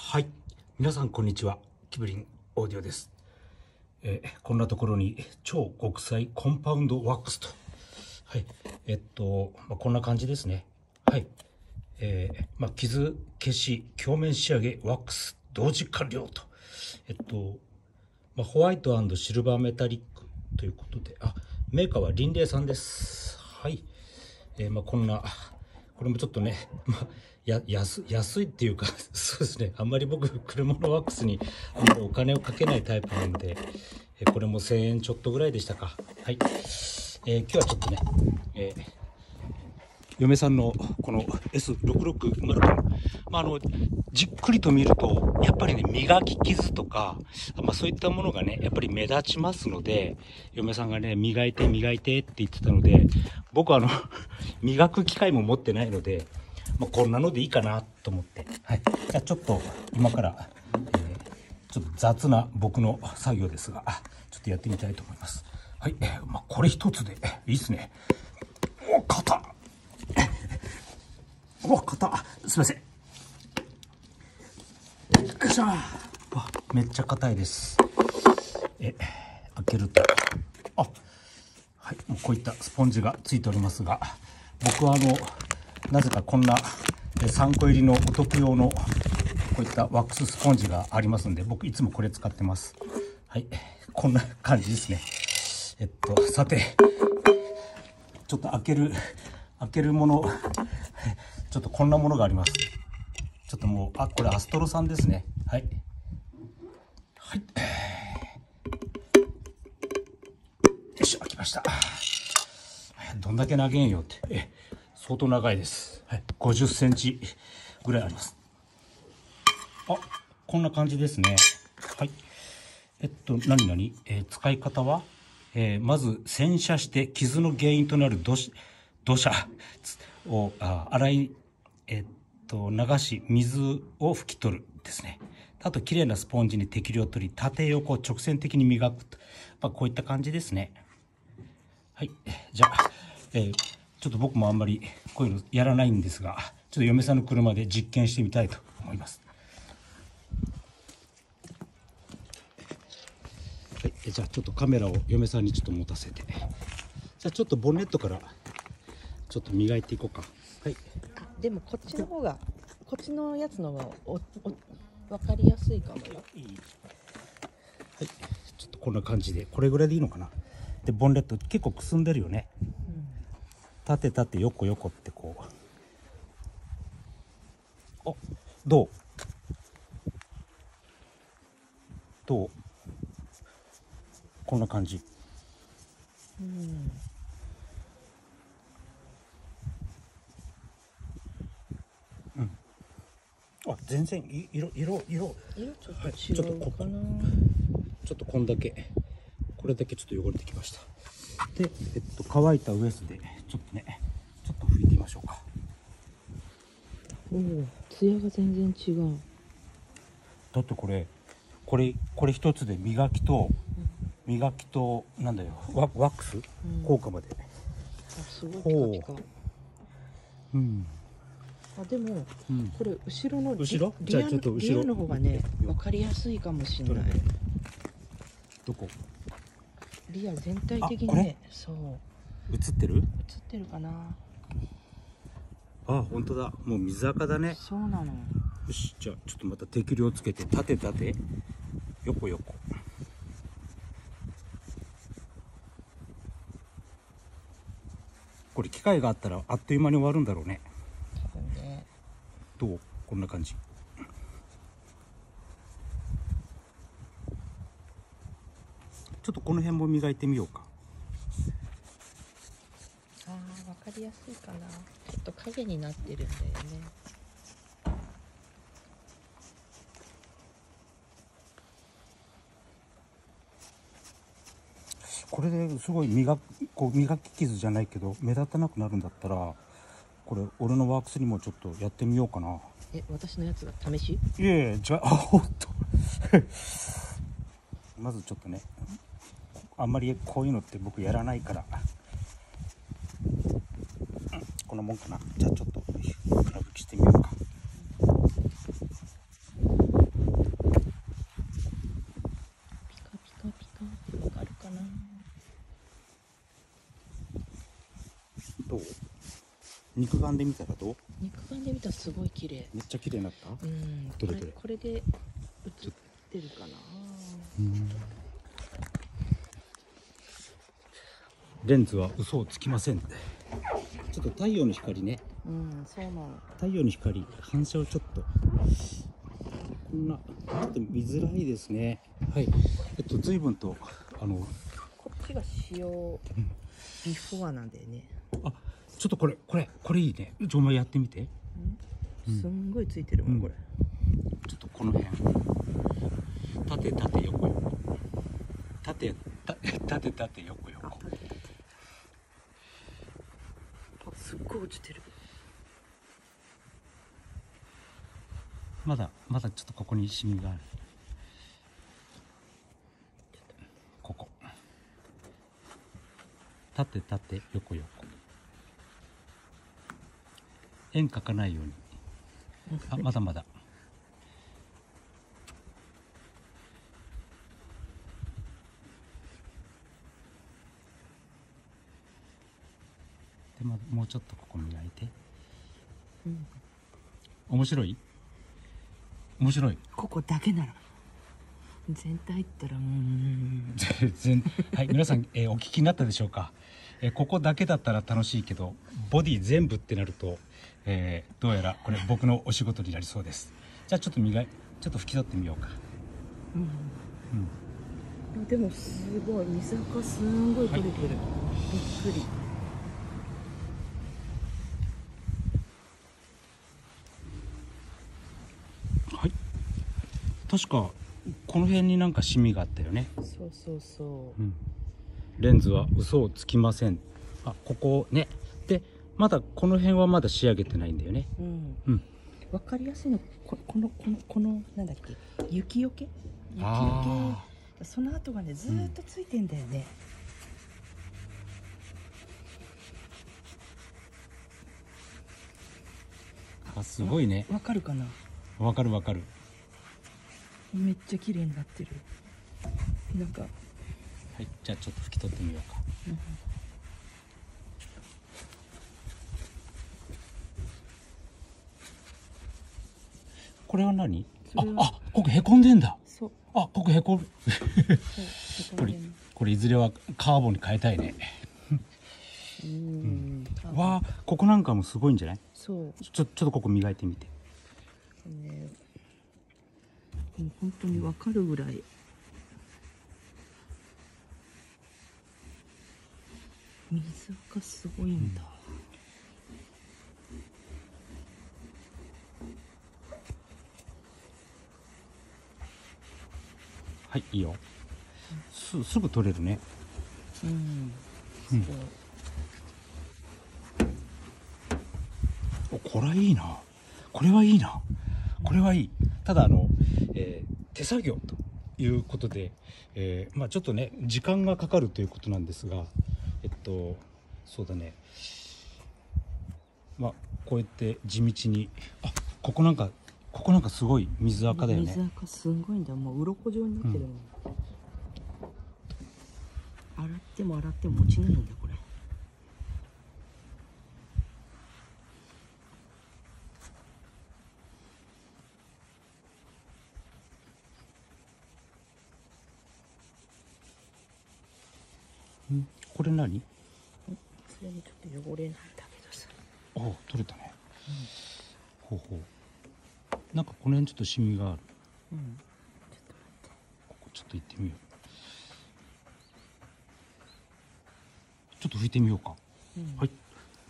はい、皆さんこんにちは。キブリンオーディオです。こんなところに超極彩コンパウンドワックスと、はい、こんな感じですね。はい、傷消し鏡面仕上げワックス同時完了と、ホワイト&シルバーメタリックということで、メーカーはリンレイさんです。はい、こんな。これもちょっとね、安いっていうかそうですね、あんまり僕車のワックスにあんまりお金をかけないタイプなので、これも1000円ちょっとぐらいでしたか。はい、今日はちょっとね、嫁さんのこの S660、じっくりと見るとやっぱりね、磨き傷とか、そういったものがねやっぱり目立ちますので、嫁さんがね磨いてって言ってたので、僕は磨く機会も持ってないので、こんなのでいいかなと思って、はい、じゃあちょっと今から、ちょっと雑な僕の作業ですが、ちょっとやってみたいと思います。はい、これ一つでいいっすね。お、硬っ。お、硬っ。すいません。よいしょ。めっちゃ硬いです。開けると、はい、もうこういったスポンジがついておりますが、僕はなぜかこんな3個入りのお得用のこういったワックススポンジがありますんで、僕いつもこれ使ってます。はい、こんな感じですね。さて、ちょっと開けるもの、ちょっとこんなものがあります。ちょっともう、これアストロさんですね。はい。はい。よし、開きました。どんだけ長いんよって。相当長いです。はい。50センチぐらいあります。こんな感じですね。はい。使い方は、まず洗車して傷の原因となる土砂を洗い、流し水を拭き取るですね。あと綺麗なスポンジに適量を取り、縦横直線的に磨くと、こういった感じですね。はい、じゃあ、ちょっと僕もあんまりこういうのやらないんですが、ちょっと嫁さんの車で実験してみたいと思います。はい、じゃあちょっとカメラを嫁さんにちょっと持たせて、じゃあちょっとボンネットからちょっと磨いていこうか。はい。 でもこっちの方が、こっちのやつの方が分かりやすいかもよ。はい、 ちょっとこんな感じで、これぐらいでいいのかな。でボンネット結構くすんでるよね。縦横ってこう。どうこんな感じ。全然色ちょっと違うかな。 ちょっとこれだけちょっと汚れてきました。で、乾いたウエスでちょっと拭いてみましょうか。 ツヤが全然違う。 だってこれ一つで磨きとなんだよ、ワックス効果まで。 すごいピカピカ。でも、これ後ろのリアの方がね分かりやすいかもしれない。 どこ？ リア全体的にね、そう。 映ってるかな。 本当だ。もう水垢だね。 そうなの。 よし、じゃあちょっとまた適量つけて、縦横。これ機械があったらあっという間に終わるんだろうね。 多分ね。 どう？こんな感じ。ちょっとこの辺も磨いてみようか。 分かりやすいかな。ちょっと影になってるんだよね。 これですごい磨き傷じゃないけど目立たなくなるんだったら、これ俺のワークスにもちょっとやってみようかな。 私のやつが試し？ いやじゃあほんとまずちょっとね、あんまりこういうのって僕やらないから、こんなもんかな。じゃあちょっと裏拭きしてみようか。 肉眼で見たらどう？ 肉眼で見たらすごい綺麗。 めっちゃ綺麗になった？ うん。 どれどれ？ これで映ってるかな。 レンズは嘘をつきません。ちょっと太陽の光ね。 うん、そうなの。 太陽の光反射をちょっとこんなちょっと見づらいですね。はい。随分とこっちが塩ビフォアなんだよね。 あ、ちょっとこれいいね。お前やってみて。 すんごいついてるもん、これ。 ちょっとこの辺。縦横横。縦横横。 すっごい落ちてる。 まだちょっとここにシミがある。ここ。縦横横。円描かないように。あ、まだまだ。で、もうちょっとここ磨いて。面白い？面白い。 ここだけなら。全体ったらはい、皆さん、お聞きになったでしょうか。ここだけだったら楽しいけど、ボディ全部ってなると、どうやらこれ僕のお仕事になりそうです。じゃあちょっと拭き取ってみようか。 でもすごい水垢すんごい取れてる、びっくり。 はい、確かこの辺になんかシミがあったよね。 そうそう、 レンズは嘘をつきません。あ、ここね。でまだこの辺はまだ仕上げてないんだよね。 わかりやすいのこのなんだっけ、雪よけその後がねずーっとついてんだよね。 あ、すごいね。 わかるかな。 わかる。 めっちゃ綺麗になってる。なんか、 はい、じゃあちょっと拭き取ってみようか。これは何？あ、ここへこんでんだ。 そう。 あ、ここへこむ。これいずれはカーボンに変えたいね。わあ、ここなんかもすごいんじゃない？ そう。 ちょっとここ磨いてみて。 もう本当にわかるぐらい。水がすごいんだ。 はい、いいよ。すぐ取れるね。これはいいな。これはいいな。これはいい。ただ手作業ということで、まあちょっとね時間がかかるということなんですが、そうだね。まあこうやって地道に、あ、ここなんかすごい水垢だよね。 水垢すごいんだ。もう鱗状になってるもん。洗っても落ちないんだこれ。 これ何？ それにちょっと汚れないんだけどさ。 お、取れたね。ほう。なんかこの辺ちょっとシミがある。 ちょっと待って。 ここちょっと行ってみよう。ちょっと拭いてみようか。はい。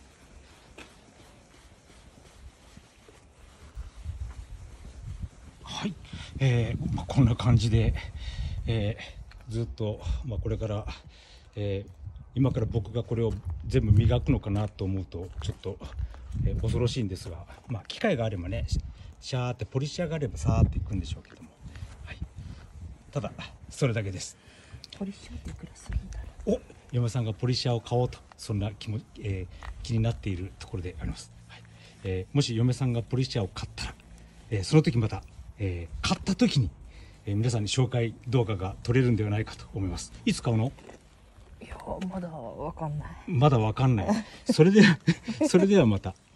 はい。こんな感じで、ずっと、これから、今から僕がこれを全部磨くのかなと思うとちょっと、恐ろしいんですが、機械があればね、シャーってポリッシャーがあればさーっていくんでしょうけども、はい、ただそれだけです。 ポリッシャーっていくらするんだろう。お、嫁さんがポリッシャーを買おうとそんな気になっているところであります。はい、もし嫁さんがポリッシャーを買ったら、その時また、買った時に、皆さんに紹介動画が撮れるんではないかと思います。いつ買うの？ いやまだわかんない。 まだわかんない。それではまた。